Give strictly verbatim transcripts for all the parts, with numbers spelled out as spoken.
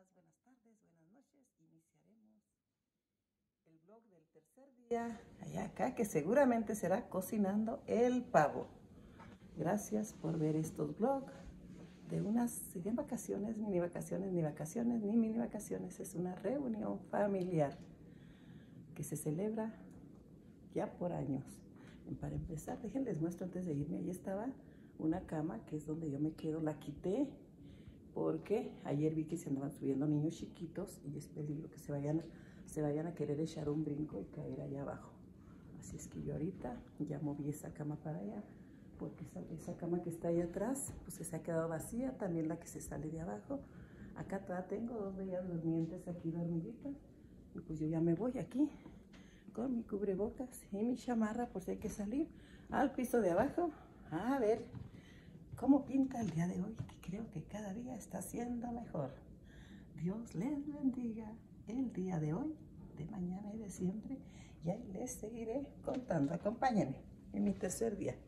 días, buenas tardes, buenas noches. Iniciaremos el vlog del tercer día allá acá, que seguramente será cocinando el pavo. Gracias por ver estos vlogs de unas, serían vacaciones, mini vacaciones, ni vacaciones, ni mini vacaciones. Es una reunión familiar que se celebra ya por años. Para empezar, déjenles muestro antes de irme. Ahí estaba una cama, que es donde yo me quedo. La quité porque ayer vi que se andaban subiendo niños chiquitos y es peligro que se vayan, se vayan a querer echar un brinco y caer allá abajo. Así es que yo ahorita ya moví esa cama para allá, porque esa, esa cama que está ahí atrás, pues se ha quedado vacía. También la que se sale de abajo. Acá atrás tengo dos bellas durmientes aquí dormiditas. Y pues yo ya me voy aquí con mi cubrebocas y mi chamarra por si hay que salir al piso de abajo a ver cómo pinta el día de hoy, que creo que cada día está siendo mejor. Dios les bendiga el día de hoy, de mañana y de siempre, y ahí les seguiré contando. Acompáñenme en mi tercer día.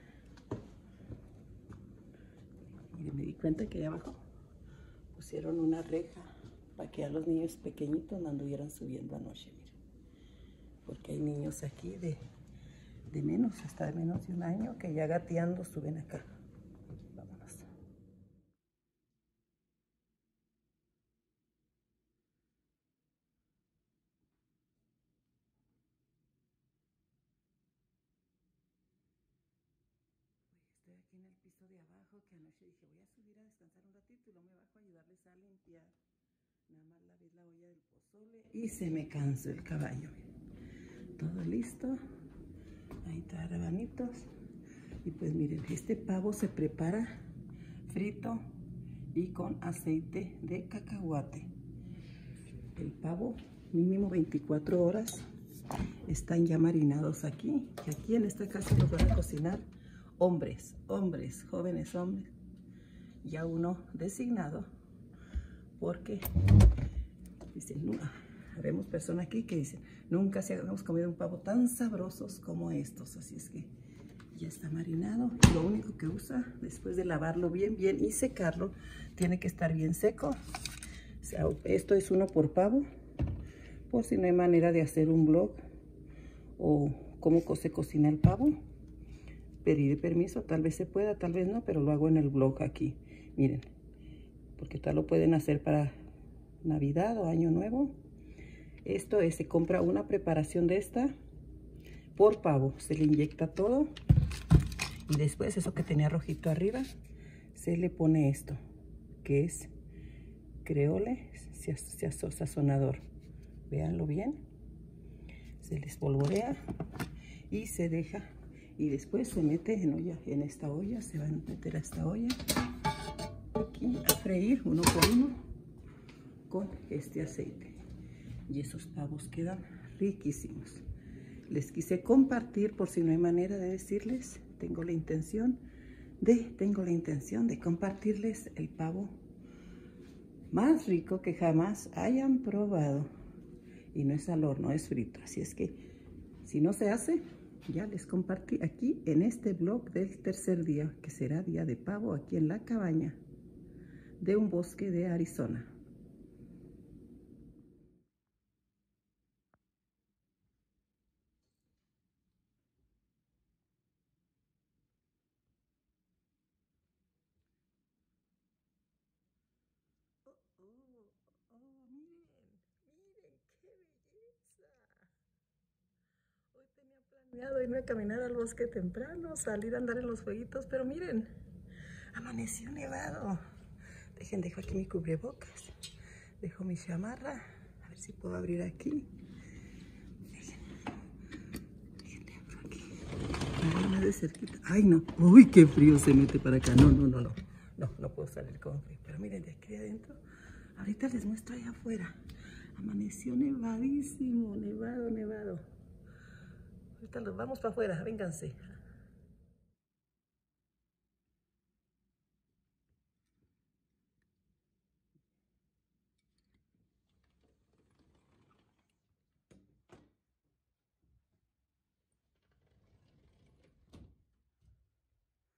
Miren, me di cuenta que allá abajo pusieron una reja para que a los niños pequeñitos no anduvieran subiendo anoche, miren, porque hay niños aquí de, de menos, hasta de menos de un año, que ya gateando suben acá. Vámonos. Estoy aquí en el piso de abajo, que anoche dije voy a subir a descansar un ratito y luego me bajo a ayudarles a limpiar. Nada más lavé la olla del pozole y se me cansó el caballo. Todo listo. Ahí trae rabanitos. Y pues miren, este pavo se prepara frito y con aceite de cacahuate. El pavo mínimo veinticuatro horas están ya marinados aquí. Y aquí en esta casa los van a cocinar hombres, hombres, jóvenes hombres. Ya uno designado, porque dicen, no, habemos personas aquí que dicen, nunca se habíamos comido un pavo tan sabrosos como estos. Así es que ya está marinado. Lo único que usa, después de lavarlo bien, bien y secarlo, tiene que estar bien seco. O sea, esto es uno por pavo, por si no hay manera de hacer un vlog o cómo se cocina el pavo. Pediré permiso, tal vez se pueda, tal vez no, pero lo hago en el vlog aquí. Miren, porque tal lo pueden hacer para Navidad o Año Nuevo. Esto es, se compra una preparación de esta por pavo, se le inyecta todo y después eso que tenía rojito arriba se le pone esto, que es creole sazonador. Véanlo bien, se les polvorea y se deja, y después se mete en olla, en esta olla, se va a meter a esta olla aquí a freír uno por uno con este aceite, y esos pavos quedan riquísimos. Les quise compartir por si no hay manera de decirles. Tengo la intención de, tengo la intención de compartirles el pavo más rico que jamás hayan probado. Y no es al horno, es frito. Así es que si no se hace, ya les compartí aquí en este vlog del tercer día, que será día de pavo aquí en la cabaña de un bosque de Arizona. Oh, oh, oh, miren, miren qué belleza. Hoy tenía planeado irme a caminar al bosque temprano, salir a andar en los fueguitos, pero miren, amaneció nevado. Dejen, dejo aquí mi cubrebocas, dejo mi chamarra, a ver si puedo abrir aquí. Dejen, dejen, abro aquí. Ay, más de cerquita. Ay, no, uy, qué frío se mete para acá. No, no, no, no, no, no puedo salir con frío. Pero miren, de aquí adentro, ahorita les muestro allá afuera. Amaneció nevadísimo, nevado, nevado. Ahorita los vamos para afuera, vénganse.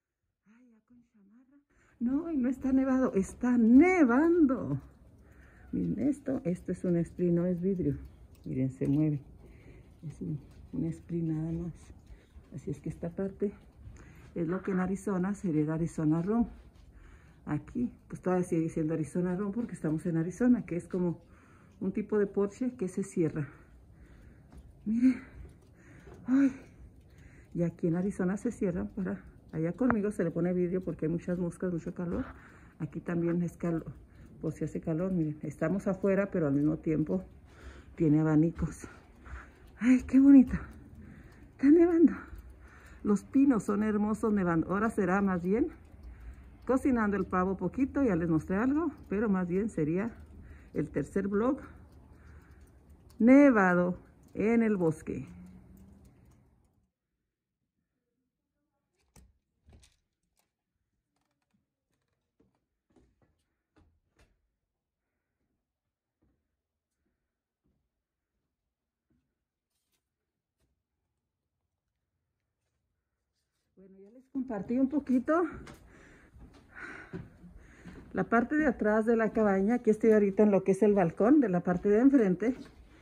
Ay, ya con chamarra. No, y no está nevado, está nevando. Miren esto, esto es un spray, no es vidrio. Miren, se mueve. Es un, un spray nada más. Así es que esta parte es lo que en Arizona sería el Arizona Rum. Aquí, pues todavía sigue diciendo Arizona Rum porque estamos en Arizona, que es como un tipo de Porsche que se cierra. Miren. Ay. Y aquí en Arizona se cierran para... Allá conmigo se le pone vidrio porque hay muchas moscas, mucho calor. Aquí también es calor, por si hace calor. Miren, estamos afuera, pero al mismo tiempo tiene abanicos. Ay, qué bonito. Está nevando. Los pinos son hermosos nevando. Ahora será más bien cocinando el pavo poquito. Ya les mostré algo, pero más bien sería el tercer vlog. Nevado en el bosque. Bueno, ya les compartí un poquito la parte de atrás de la cabaña. Aquí estoy ahorita en lo que es el balcón de la parte de enfrente.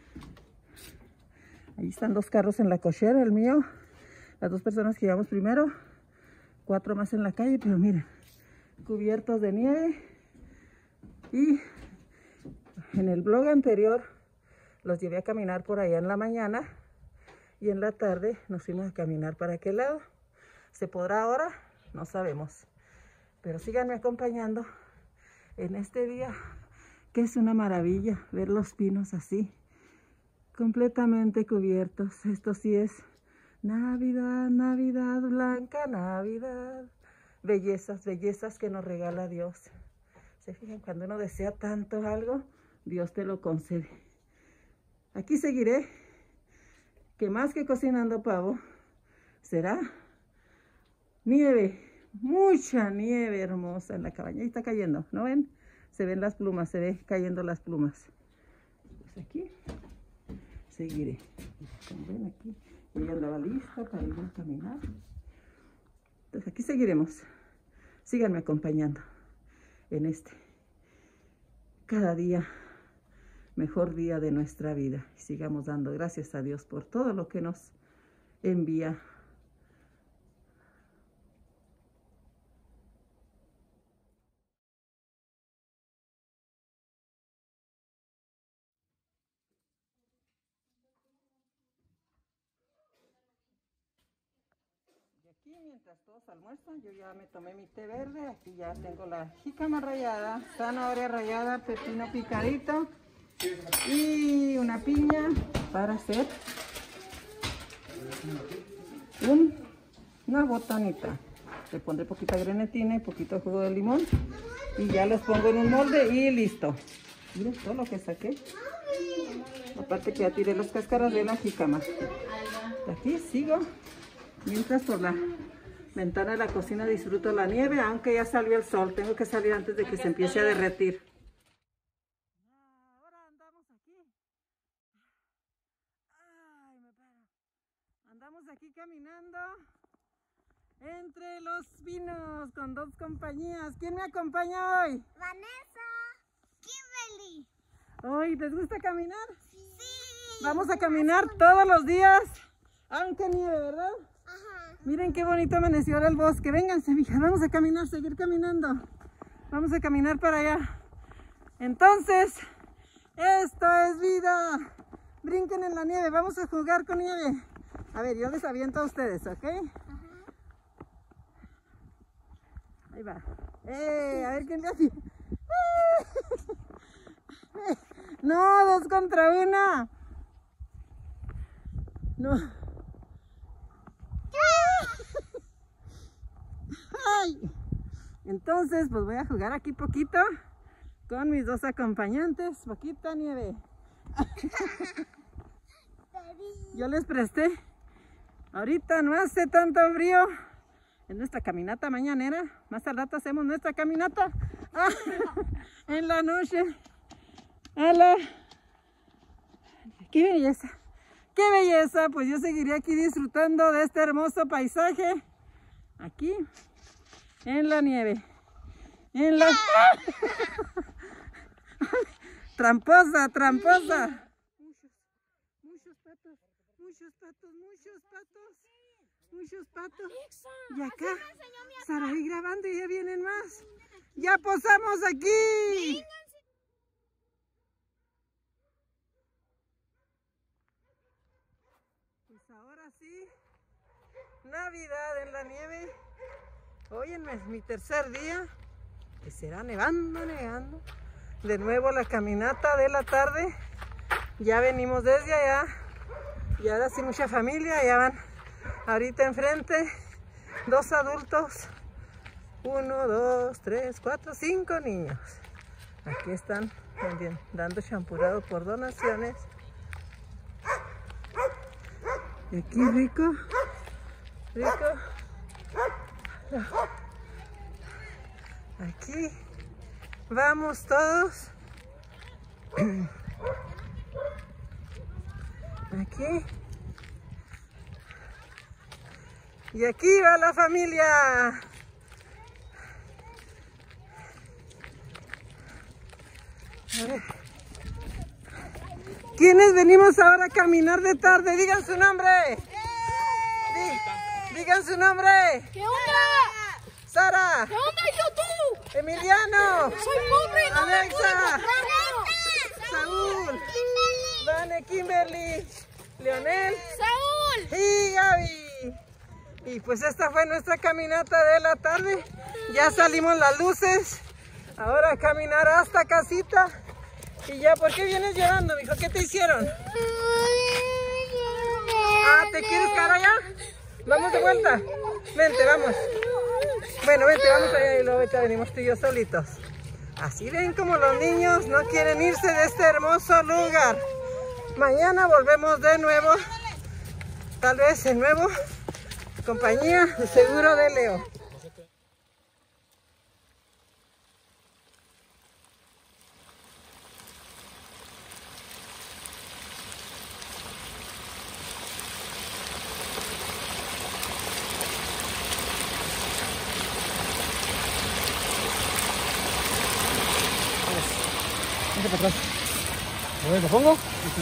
Ahí están dos carros en la cochera, el mío, las dos personas que llevamos primero, cuatro más en la calle, pero miren, cubiertos de nieve. Y en el vlog anterior los llevé a caminar por allá en la mañana y en la tarde nos fuimos a caminar para aquel lado. ¿Se podrá ahora? No sabemos. Pero síganme acompañando en este día, que es una maravilla ver los pinos así, completamente cubiertos. Esto sí es Navidad, Navidad blanca, Navidad. Bellezas, bellezas que nos regala Dios. ¿Se fijan? Cuando uno desea tanto algo, Dios te lo concede. Aquí seguiré, que más que cocinando pavo, será nieve, mucha nieve hermosa en la cabaña. Ahí está cayendo, ¿no ven? Se ven las plumas, se ven cayendo las plumas. Pues aquí seguiré. Como ven aquí, ella andaba lista para ir a caminar. Entonces aquí seguiremos. Síganme acompañando en este cada día mejor día de nuestra vida. Y sigamos dando gracias a Dios por todo lo que nos envía. Aquí mientras todos almuerzan, yo ya me tomé mi té verde. Aquí ya tengo la jícama rallada, zanahoria rallada, pepino picadito y una piña para hacer un, una botanita. Le pondré poquita grenetina y poquito jugo de limón y ya los pongo en un molde y listo. Miren todo lo que saqué. Aparte que ya tiré las cáscaras de la jícama. Aquí sigo. Mientras por la ventana de la cocina disfruto la nieve, aunque ya salió el sol. Tengo que salir antes de que se empiece a derretir. Ahora andamos aquí. Ay, me paro. Andamos aquí caminando entre los pinos con dos compañías. ¿Quién me acompaña hoy? Vanessa, Kimberly. ¿Hoy les gusta caminar? Sí. Vamos a caminar todos los días, aunque nieve, ¿verdad? Ajá. Miren qué bonito amaneció ahora el bosque. Vénganse, mija, vamos a caminar, seguir caminando. Vamos a caminar para allá. Entonces, esto es vida. Brinquen en la nieve, vamos a jugar con nieve. A ver, yo les aviento a ustedes, ¿ok? Ajá. Ahí va. ¡Eh! A ver quién le hace. No, dos contra una. No. Ay. Entonces, pues voy a jugar aquí poquito con mis dos acompañantes. Poquita nieve. Yo les presté. Ahorita no hace tanto frío. Es nuestra caminata mañanera. Más al rato hacemos nuestra caminata ah, en la noche. ¡Hala! ¡Qué belleza! ¡Qué belleza! Pues yo seguiré aquí disfrutando de este hermoso paisaje. Aquí, en la nieve. En la... Tramposa, tramposa. Muchos, muchos patos, muchos patos, muchos patos, muchos patos. Y acá, Saraí grabando y ya vienen más. ¡Ya posamos aquí! Pues ahora sí, Navidad en la nieve. Hoy es mi tercer día, que será nevando, nevando. De nuevo la caminata de la tarde. Ya venimos desde allá. Y ahora sí mucha familia. Ya van ahorita enfrente dos adultos. Uno, dos, tres, cuatro, cinco niños. Aquí están también dando champurado por donaciones. Y aquí rico, rico. Aquí vamos todos. Aquí. Y aquí va la familia. ¿Quiénes venimos ahora a caminar de tarde? Digan su nombre. Di, digan su nombre. ¿Qué onda? Sara. ¿Qué onda, YouTube? Emiliano. Soy pobre, no me Alexa. puedo. Saúl. Vane, Kimberly. Leonel. Saúl. Y Gaby. Y pues esta fue nuestra caminata de la tarde. Ya salimos las luces. Ahora a caminar hasta casita. Y ya, ¿por qué vienes llorando, mijo? ¿Qué te hicieron? Ah, ¿te quieres quedar allá? Vamos de vuelta. Vente, vamos. Bueno, vente, vamos allá y luego ahorita venimos tú y yo solitos. Así ven como los niños no quieren irse de este hermoso lugar. Mañana volvemos de nuevo. Tal vez en nuevo compañía de seguro de Leo. Para atrás. A ver, ¿lo pongo?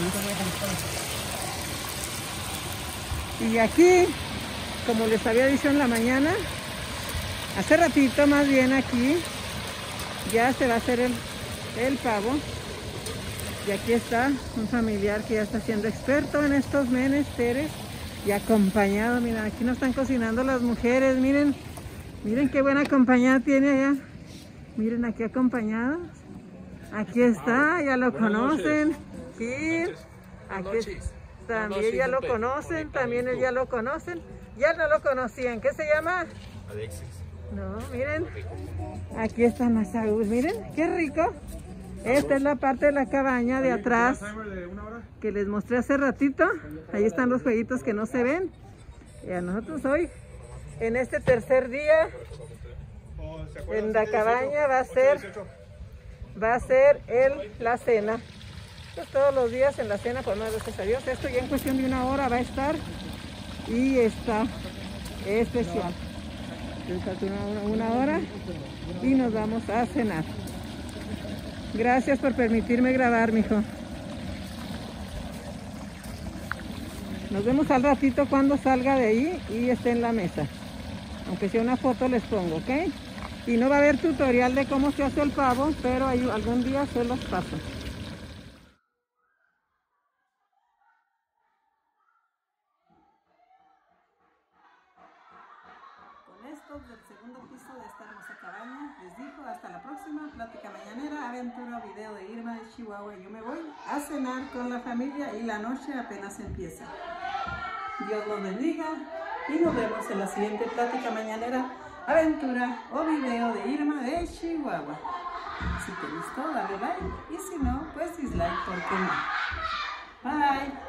Y aquí, como les había dicho en la mañana, hace ratito más bien aquí, ya se va a hacer el, el pavo. Y aquí está un familiar que ya está siendo experto en estos menesteres y acompañado. Miren, aquí nos están cocinando las mujeres, miren, miren qué buena compañía tiene allá. Miren aquí acompañados. Aquí está, ya lo conocen. Sí, aquí también ya lo conocen, también ya lo conocen. Ya no lo conocían. ¿Qué se llama? Alexis. No, miren. Aquí está Masaúl, miren, qué rico. Esta es la parte de la cabaña de atrás que les mostré hace ratito. Ahí están los jueguitos que no se ven. Y a nosotros hoy, en este tercer día, en la cabaña va a ser... va a ser el, la cena. Pues todos los días en la cena, por más gracias a Dios. Esto ya en cuestión de una hora va a estar. Y está especial. Entonces, una, una hora y nos vamos a cenar. Gracias por permitirme grabar, mijo. Nos vemos al ratito cuando salga de ahí y esté en la mesa. Aunque sea una foto les pongo, ¿ok? Y no va a haber tutorial de cómo se hace el pavo, pero hay, algún día se los paso. Con esto del segundo piso de esta hermosa cabaña, les digo hasta la próxima plática mañanera, aventura, video de Irma de Chihuahua. Yo me voy a cenar con la familia y la noche apenas empieza. Dios los bendiga y nos vemos en la siguiente plática mañanera, aventura o video de Irma de Chihuahua. Si te gustó, dale like y si no, pues dislike, ¿por qué no? Bye.